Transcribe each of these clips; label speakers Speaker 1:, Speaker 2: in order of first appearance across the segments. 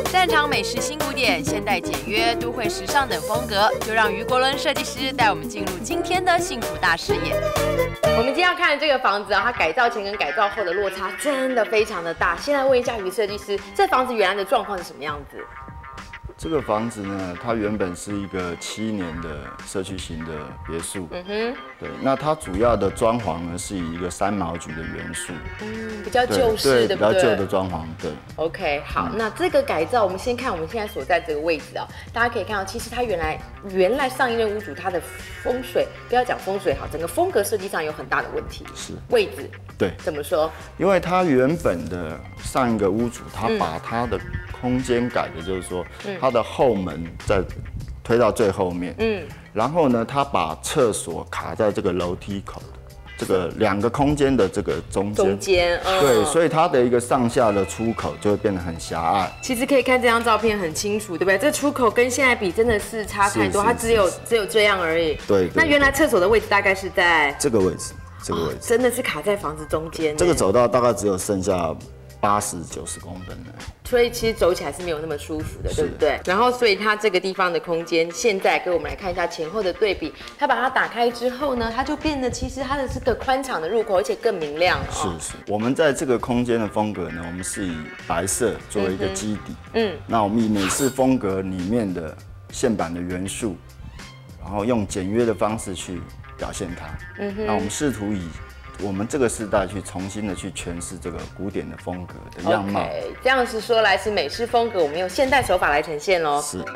Speaker 1: 擅长美式新古典、现代简约、都会时尚等风格，就让于国伦设计师带我们进入今天的幸福大视野。我们今天要看的这个房子啊，它改造前跟改造后的落差真的非常的大。现在问一下于设计师，这房子原来的状况是什么样子？
Speaker 2: 这个房子呢，它原本是一个7年的社区型的别墅。对，那它主要的装潢呢是以一个3毛菊的元素。
Speaker 1: 比较旧式，对不对？
Speaker 2: 比较旧的装潢，对。
Speaker 1: OK， 好，那这个改造，我们先看我们现在所在这个位置啊，大家可以看到，其实它原来上一任屋主他的风水，不要讲风水好，整个风格设计上有很大的问题。
Speaker 2: 是
Speaker 1: 位置，
Speaker 2: 对，
Speaker 1: 怎么说？
Speaker 2: 因为他原本的上一个屋主，他把他的空间改的，就是说，他的后门再推到最后面，然后呢，他把厕所卡在这个楼梯口的这个2个空间的这个中间，对，所以它的一个上下的出口就会变得很狭隘。
Speaker 1: 其实可以看这张照片很清楚，对不对？这出口跟现在比真的是差太多，它只有这样而已。
Speaker 2: 对。
Speaker 1: 那原来厕所的位置大概是在
Speaker 2: 这个位置，这个位置
Speaker 1: 真的是卡在房子中间。
Speaker 2: 这个走道大概只有剩下80、90公分了。
Speaker 1: 所以其实走起来是没有那么舒服的，对不对？然后所以它这个地方的空间，现在给我们来看一下前后的对比。它把它打开之后呢，它就变得其实它的是个宽敞的入口，而且更明亮哦。
Speaker 2: 是。我们在这个空间的风格呢，我们是以白色作为一个基底。那我们以美式风格里面的线板的元素，然后用简约的方式去表现它。那我们试图以我们这个时代去重新的去诠释这个古典的风格的样貌。
Speaker 1: 这样子说来是美式风格，我们用现代手法来呈现咯。
Speaker 2: 是。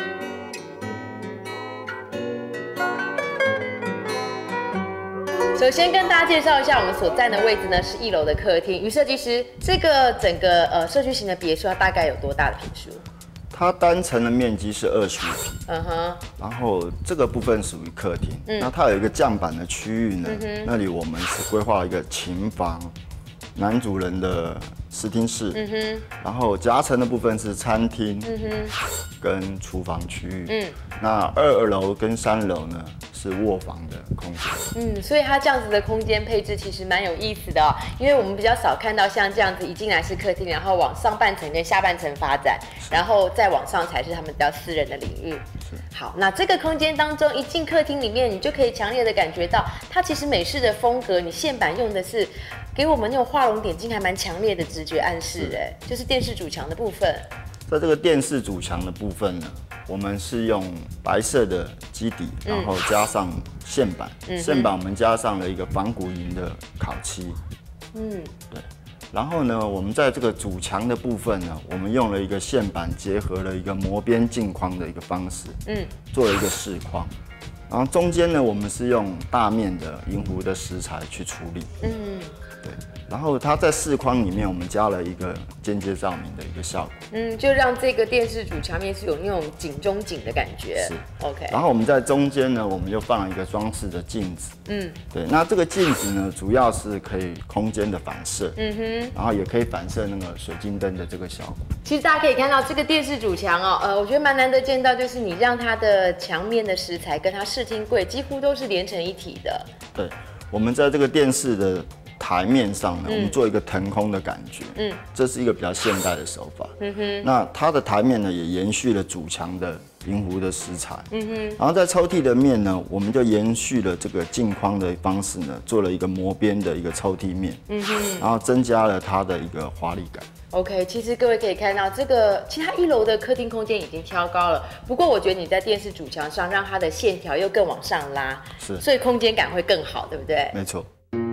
Speaker 1: 首先跟大家介绍一下我们所站的位置呢，是1楼的客厅。于设计师，这个整个社区型的别墅，它大概有多大的坪数？
Speaker 2: 它单层的面积是20平，然后这个部分属于客厅，那它有一个降板的区域呢，那里我们是规划一个琴房、男主人的视听室，然后夹层的部分是餐厅，跟厨房区域，那2楼跟3楼呢是卧房的空间，
Speaker 1: 所以它这样子的空间配置其实蛮有意思的哦，因为我们比较少看到像这样子一进来是客厅，然后往上半层跟下半层发展，然后再往上才是他们比较私人的领域。好，那这个空间当中一进客厅里面，你就可以强烈的感觉到它其实美式的风格，你线板用的是给我们那种画龙点睛还蛮强烈的直觉暗示，就是电视主墙的部分。
Speaker 2: 在这个电视主墙的部分呢，我们是用白色的基底，然后加上线板，线板我们加上了一个仿古银的烤漆，对。然后呢，我们在这个主墙的部分呢，我们用了一个线板结合了一个磨边镜框的一个方式，做了一个饰框。然后中间呢，我们是用大面的银湖的石材去处理，对。然后它在饰框里面，我们加了一个间接照明的一个效果，
Speaker 1: 就让这个电视主墙面是有那种景中景的感觉。是 ，OK。
Speaker 2: 然后我们在中间呢，我们就放了一个装饰的镜子，对。那这个镜子呢，主要是可以空间的反射，然后也可以反射那个水晶灯的这个效果。
Speaker 1: 其实大家可以看到这个电视主墙哦，我觉得蛮难得见到，就是你让它的墙面的石材跟它视听柜几乎都是连成一体的。
Speaker 2: 对，我们在这个电视的台面上呢，我们做一个腾空的感觉，这是一个比较现代的手法。那它的台面呢，也延续了主墙的银湖的石材。然后在抽屉的面呢，我们就延续了这个镜框的方式呢，做了一个磨边的一个抽屉面。然后增加了它的一个华丽感。
Speaker 1: OK， 其实各位可以看到，这个其实它1楼的客厅空间已经挑高了，不过我觉得你在电视主墙上让它的线条又更往上拉，所以空间感会更好，对不对？
Speaker 2: 没错。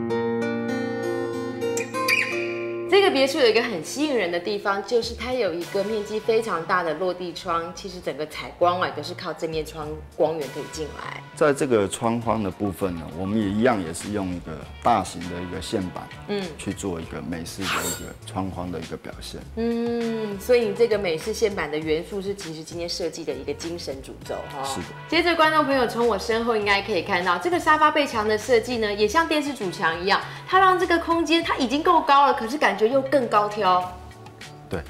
Speaker 1: 这个别墅有一个很吸引人的地方，就是它有一个面积非常大的落地窗，其实整个采光啊都是靠这面窗光源可以进来。在
Speaker 2: 这个窗框的部分呢，我们也一样也是用一个大型的一个线板，去做一个美式的一个窗框的一个表现。
Speaker 1: 所以你这个美式线板的元素是其实今天设计的一个精神主轴哈。
Speaker 2: 是的。
Speaker 1: 接着观众朋友从我身后应该可以看到，这个沙发背墙的设计呢，也像电视主墙一样，它让这个空间它已经够高了，可是感觉又更高挑。
Speaker 2: 对，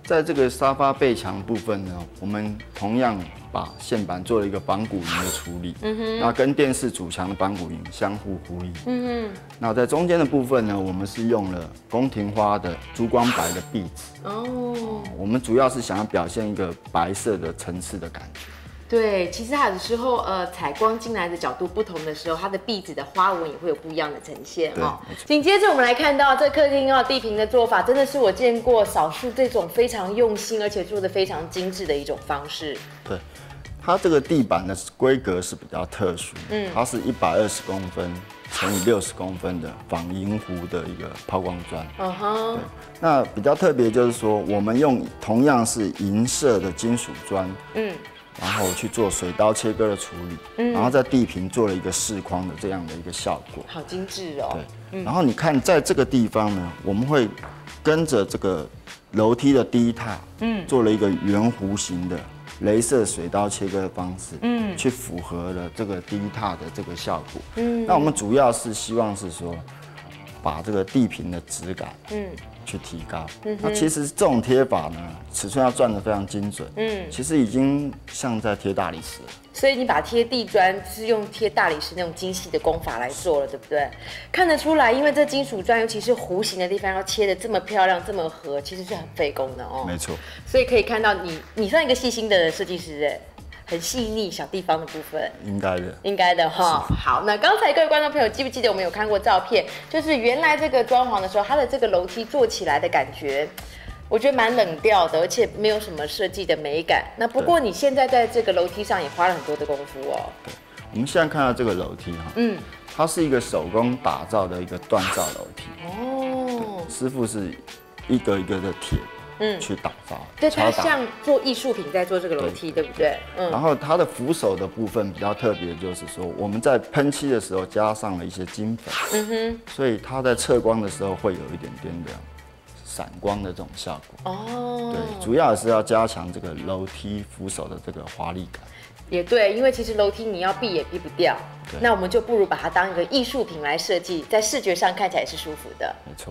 Speaker 2: 在这个沙发背墙部分呢，我们同样把线板做了一个仿古银的处理，那跟电视主墙的仿古银相互呼应。那在中间的部分呢，我们是用了宫廷花的珠光白的壁纸。我们主要是想要表现一个白色的层次的感觉。
Speaker 1: 对，其实它有的时候，采光进来的角度不同的时候，它的壁纸的花纹也会有不一样的呈现哦。紧接着我们来看到这客厅哦，地坪的做法真的是我见过少数这种非常用心而且做的非常精致的一种方式。
Speaker 2: 对，它这个地板的规格是比较特殊，它是120公分乘以60公分的仿银湖的一个抛光砖。对，那比较特别就是说，我们用同样是银色的金属砖，然后去做水刀切割的处理，然后在地坪做了一个视框的这样的一个效果，
Speaker 1: 好精致哦。
Speaker 2: 对，然后你看在这个地方呢，我们会跟着这个楼梯的第一踏，做了一个圆弧形的雷射水刀切割的方式，去符合了这个第一踏的这个效果。那我们主要是希望是说，把这个地坪的质感，去提高。那其实这种贴法呢，尺寸要转得非常精准。其实已经像在贴大理石了。
Speaker 1: 所以你把贴地砖是用贴大理石那种精细的工法来做了，对不对？看得出来，因为这金属砖，尤其是弧形的地方要切得这么漂亮、这么合，其实是很费工的哦。
Speaker 2: 没错。
Speaker 1: 所以可以看到你算一个细心的设计师哎。很细腻小地方的部分，应该的哈。好，那刚才各位观众朋友记不记得我们有看过照片？就是原来这个装潢的时候，它的这个楼梯做起来的感觉，我觉得蛮冷调的，而且没有什么设计的美感。那不过你现在在这个楼梯上也花了很多的功夫哦。
Speaker 2: 对，我们现在看到这个楼梯哈，它是一个手工打造的一个锻造楼梯。哦，师傅是一个一个的铁。去打造，
Speaker 1: 对，它像做艺术品在做这个楼梯，对不对？
Speaker 2: 然后它的扶手的部分比较特别，就是说我们在喷漆的时候加上了一些金粉，所以它在测光的时候会有一点点的闪光的这种效果。哦，对，主要是要加强这个楼梯扶手的这个华丽感。
Speaker 1: 也对，因为其实楼梯你要避也避不掉，那我们就不如把它当一个艺术品来设计，在视觉上看起来是舒服的。
Speaker 2: 没错。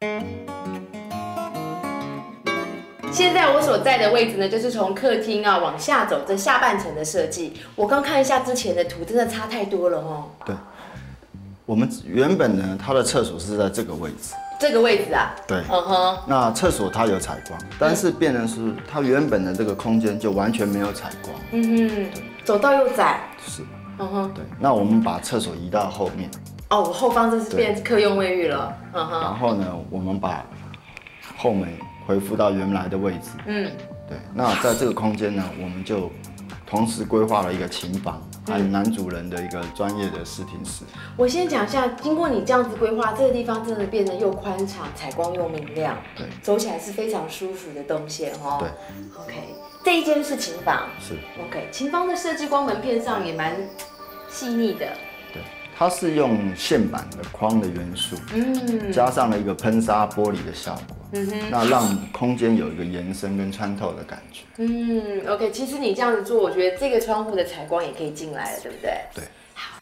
Speaker 1: 现在我所在的位置呢，就是从客厅啊往下走，这下半层的设计。我刚看一下之前的图，真的差太多了哦。
Speaker 2: 对，我们原本呢，它的厕所是在这个位置。
Speaker 1: 这个位置啊？
Speaker 2: 对。那厕所它有采光，但是变成是它原本的这个空间就完全没有采光。
Speaker 1: 走道又窄。
Speaker 2: 是。对。那我们把厕所移到后面。
Speaker 1: 哦，我后方这是变客用卫浴了。
Speaker 2: 然后呢，我们把后门恢复到原来的位置。对。那在这个空间呢，我们就同时规划了一个琴房，还有男主人的一个专业的视听室。
Speaker 1: 我先讲一下，经过你这样子规划，这个地方真的变得又宽敞，采光又明亮，
Speaker 2: 对，
Speaker 1: 走起来是非常舒服的动线哦。
Speaker 2: 对
Speaker 1: ，OK， 这一间是琴房，
Speaker 2: 是
Speaker 1: OK， 琴房的设计光门片上也蛮细腻的。
Speaker 2: 对，它是用线板的框的元素，加上了一个喷砂玻璃的效果。那让空间有一个延伸跟穿透的感觉。
Speaker 1: OK， 其实你这样子做，我觉得这个窗户的采光也可以进来了，对不对？
Speaker 2: 对。
Speaker 1: 好。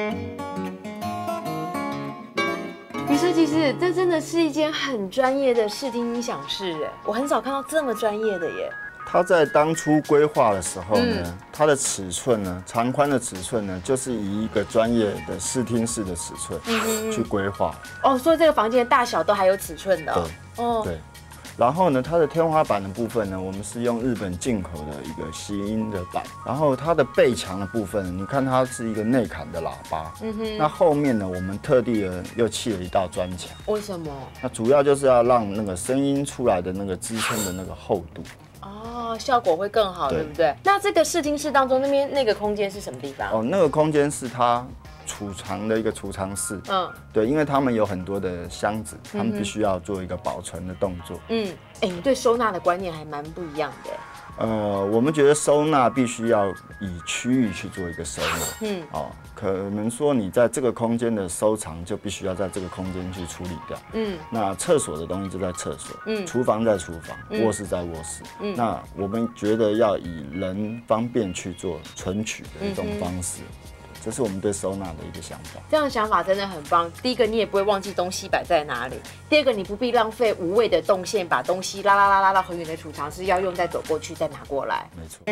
Speaker 1: 于设计师，这真的是一间很专业的视听音响室哎，我很少看到这么专业的耶。
Speaker 2: 它在当初规划的时候呢，它的尺寸呢，长宽的尺寸呢，就是以一个专业的视听室的尺寸去规划。
Speaker 1: 哦，所以这个房间的大小都还有尺寸的。
Speaker 2: 对。哦。对。然后呢，它的天花板的部分呢，我们是用日本进口的一个吸音的板。然后它的背墙的部分，你看它是一个内砍的喇叭。那后面呢，我们特地又砌了一道砖墙。
Speaker 1: 为什么？
Speaker 2: 那主要就是要让那个声音出来的那个支撑的那个厚度。
Speaker 1: 哦，效果会更好，对不对？那这个视听室当中那个空间是什么地方？
Speaker 2: 哦，那个空间是它储藏的一个储藏室。对，因为他们有很多的箱子，他们必须要做一个保存的动作。
Speaker 1: 你对收纳的观念还蛮不一样的。
Speaker 2: 我们觉得收纳必须要以区域去做一个收纳。可能说你在这个空间的收藏就必须要在这个空间去处理掉。那厕所的东西就在厕所，厨房在厨房，卧室在卧室。那我们觉得要以人方便去做存取的一种方式， 这是我们对收纳的一个想法。
Speaker 1: 这样的想法真的很棒。第一个，你也不会忘记东西摆在哪里；第二个，你不必浪费无谓的动线，把东西拉到很远的储藏室，要用再走过去再拿过来。
Speaker 2: 没错。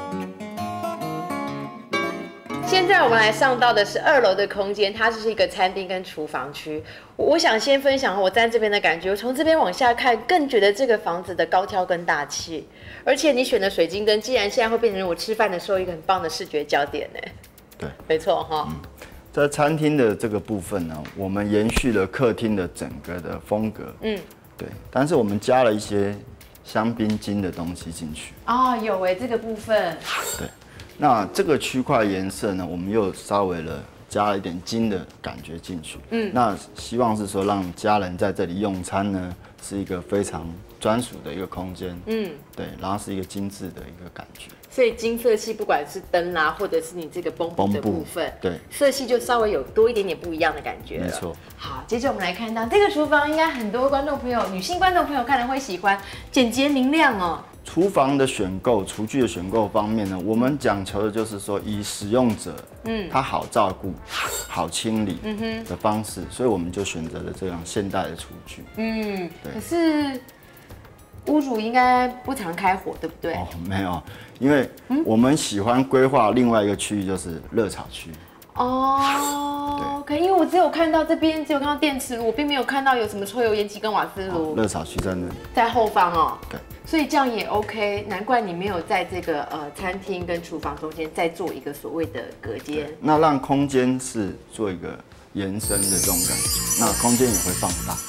Speaker 1: 现在我们来上到的是2楼的空间，它是一个餐厅跟厨房区。我想先分享我站这边的感觉，我从这边往下看，更觉得这个房子的高挑跟大气。而且你选的水晶灯，既然现在会变成我吃饭的时候一个很棒的视觉焦点呢。
Speaker 2: 对，
Speaker 1: 没错哈。
Speaker 2: 在餐厅的这个部分呢，我们延续了客厅的整个的风格。对，但是我们加了一些香槟金的东西进去。
Speaker 1: 哦，有这个部分。
Speaker 2: 对。那这个区块颜色呢，我们又稍微加了一点金的感觉进去。那希望是说让家人在这里用餐呢，是一个非常专属的一个空间。对，然后是一个精致的一个感觉。
Speaker 1: 所以金色系不管是灯啦，或者是你这个绷布的部分，
Speaker 2: 对，
Speaker 1: 色系就稍微有多一点点不一样的感觉了。
Speaker 2: 没错。
Speaker 1: 好，接着我们来看到这个厨房，应该很多观众朋友、女性观众朋友看了会喜欢，简洁明亮哦。
Speaker 2: 厨房的选购、厨具的选购方面呢，我们讲求的就是说，以使用者，他好照顾、好清理的方式，所以我们就选择了这样现代的厨具。对。
Speaker 1: 可是屋主应该不常开火，对不对？
Speaker 2: 哦，没有，因为我们喜欢规划另外一个区域，就是热炒区。
Speaker 1: 哦，可因为我只有看到这边，只有看到电磁炉，我并没有看到有什么抽油烟机跟瓦斯炉。
Speaker 2: 热炒区在那里，
Speaker 1: 在后方哦。
Speaker 2: 对。
Speaker 1: 所以这样也 OK， 难怪你没有在这个餐厅跟厨房中间再做一个所谓的隔间。
Speaker 2: 那让空间是做一个延伸的这种感觉，那空间也会放大。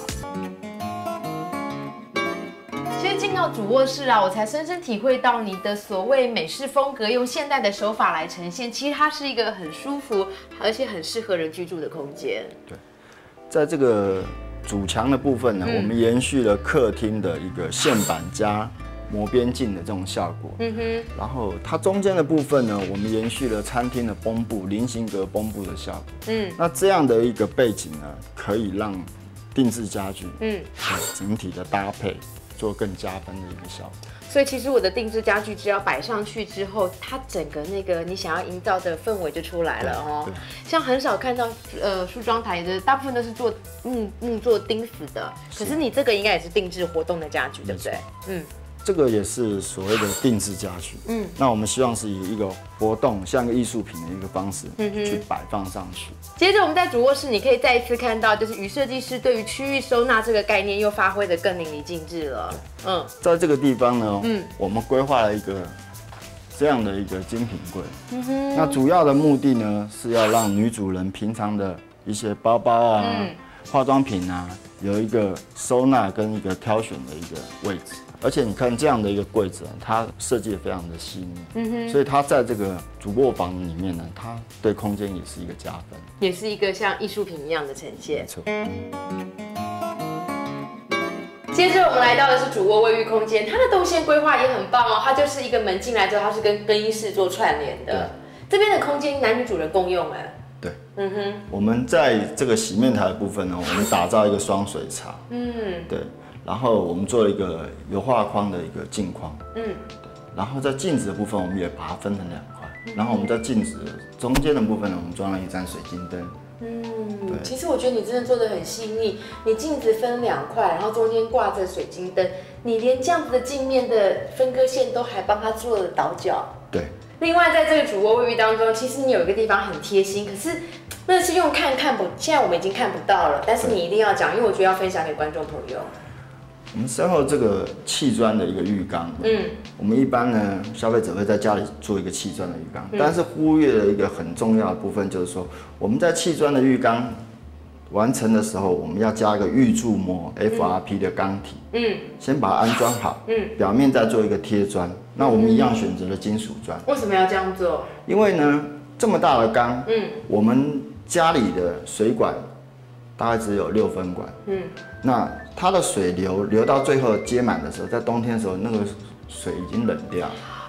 Speaker 1: 其实进到主卧室啊，我才深深体会到你的所谓美式风格，用现代的手法来呈现，其实它是一个很舒服，而且很适合人居住的空间。
Speaker 2: 对，在这个主墙的部分呢，我们延续了客厅的一个线板加磨边镜的这种效果。然后它中间的部分呢，我们延续了餐厅的绷布、菱形格绷布的效果。那这样的一个背景呢，可以让定制家具整体的搭配做更加分的一个效果。
Speaker 1: 所以其实我的定制家具只要摆上去之后，它整个那个你想要营造的氛围就出来了哦。像很少看到梳妆台的，大部分都是做木做钉死的，可是你这个应该也是定制活动的家具，对不对？
Speaker 2: 这个也是所谓的定制家具。那我们希望是以一个活动，像一个艺术品的一个方式去摆放上去。
Speaker 1: 接着我们在主卧室，你可以再一次看到，就是于设计师对于区域收纳这个概念又发挥得更淋漓尽致了。
Speaker 2: 在这个地方呢，我们规划了一个这样的一个精品柜。那主要的目的呢，是要让女主人平常的一些包包啊、化妆品啊，有一个收纳跟一个挑选的一个位置。而且你看这样的一个柜子，它设计得非常的细腻，所以它在这个主卧房里面呢，它对空间也是一个加分，
Speaker 1: 也是一个像艺术品一样的呈现。
Speaker 2: 没错。
Speaker 1: 接着我们来到的是主卧卫浴空间，它的动线规划也很棒哦，它就是一个门进来之后，它是跟更衣室做串联的。这边的空间男女主人共用哎。
Speaker 2: 对，我们在这个洗面台的部分呢，我们打造一个双水槽，对。然后我们做了一个油画框的一个镜框，然后在镜子的部分，我们也把它分成2块，然后我们在镜子中间的部分呢，我们装了一盏水晶灯。
Speaker 1: 对。其实我觉得你真的做得很细腻，你镜子分2块，然后中间挂着水晶灯，你连这样子的镜面的分割线都还帮它做了倒角。
Speaker 2: 对。
Speaker 1: 另外在这个主卧卫浴当中，其实你有一个地方很贴心，可是那是用看不，现在我们已经看不到了，但是你一定要讲，因为我觉得要分享给观众朋友。
Speaker 2: 我们身后这个砌砖的一个浴缸，我们一般呢，消费者会在家里做一个砌砖的浴缸，但是忽略了一个很重要的部分，就是说我们在砌砖的浴缸完成的时候，我们要加一个预铸膜 FRP 的钢体，先把它安装好，表面再做一个贴砖。那我们一样选择了金属砖。
Speaker 1: 为什么要这样做？
Speaker 2: 因为呢，这么大的缸，我们家里的水管大概只有6分管，那它的水流到最后接满的时候，在冬天的时候，那个水已经冷掉。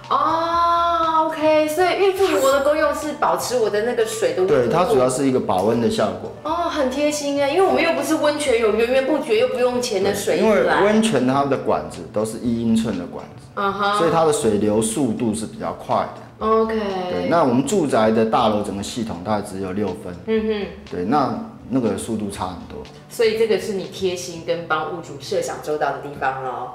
Speaker 1: OK， 所以预铸膜的功用是保持我的那个水的温度。
Speaker 2: 对，它主要是一个保温的效果。
Speaker 1: 很贴心哎，因为我们又不是温泉，有源源不绝又不用钱的水。
Speaker 2: 因为温泉它的管子都是1英寸的管子，所以它的水流速度是比较快的。
Speaker 1: OK。
Speaker 2: 对，那我们住宅的大楼整个系统大概只有6分。对，那个速度差很多。
Speaker 1: 所以这个是你贴心跟帮屋主设想周到的地方哦。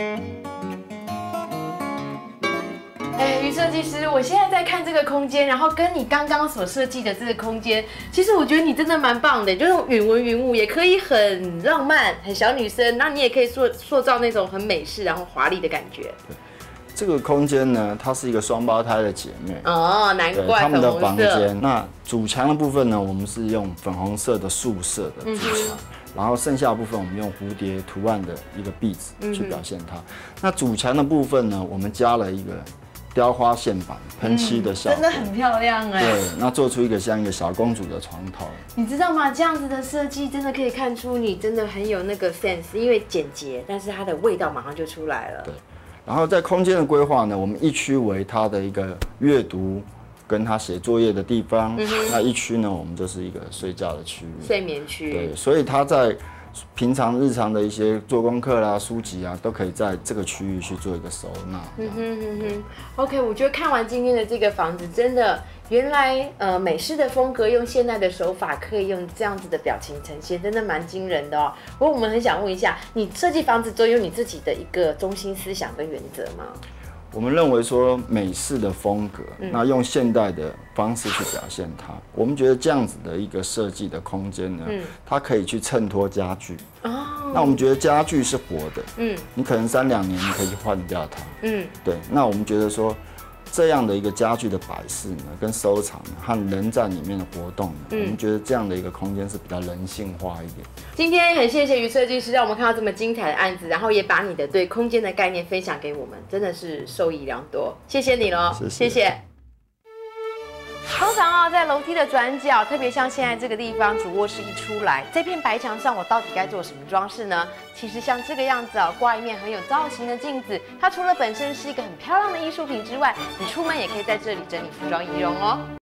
Speaker 1: 于设计师，我现在在看这个空间，然后跟你刚刚所设计的这个空间，其实我觉得你真的蛮棒的，就是云文云雾，也可以很浪漫，很小女生，那你也可以塑造那种很美式然后华丽的感觉。
Speaker 2: 这个空间呢，它是一个双胞胎的姐妹
Speaker 1: 哦，难怪
Speaker 2: 他们的房间。那主墙的部分呢，我们是用粉红色的素色的主墙，然后剩下的部分我们用蝴蝶图案的一个壁纸去表现它。那主墙的部分呢，我们加了一个雕花线板喷漆的效果，
Speaker 1: 真的很漂亮哎。
Speaker 2: 对，那做出一个像一个小公主的床头。
Speaker 1: 你知道吗？这样子的设计真的可以看出你真的很有那个 sense， 因为简洁，但是它的味道马上就出来了。
Speaker 2: 对。然后在空间的规划呢，我们一区为它的一个阅读跟他写作业的地方，那一区呢，我们就是一个睡觉的区域，
Speaker 1: 睡眠区。
Speaker 2: 对，所以他在平常日常的一些做功课啦、书籍啊，都可以在这个区域去做一个收纳。
Speaker 1: OK， 我觉得看完今天的这个房子，真的原来美式的风格用现代的手法可以用这样子的表情呈现，真的蛮惊人的哦。不过我们很想问一下，你设计房子都有你自己的一个中心思想跟原则吗？
Speaker 2: 我们认为说美式的风格，那用现代的方式去表现它，我们觉得这样子的一个设计的空间呢，它可以去衬托家具。那我们觉得家具是活的，你可能3、2年你可以去换掉它。对。那我们觉得说这样的一个家具的摆饰呢，跟收藏和人在里面的活动呢，我们觉得这样的一个空间是比较人性化一点。
Speaker 1: 今天很谢谢于设计师让我们看到这么精彩的案子，然后也把你的对空间的概念分享给我们，真的是受益良多，谢谢你咯。谢谢。通常在楼梯的转角，特别像现在这个地方，主卧室一出来，这片白墙上我到底该做什么装饰呢？其实像这个样子挂一面很有造型的镜子，它除了本身是一个很漂亮的艺术品之外，你出门也可以在这里整理服装仪容哦。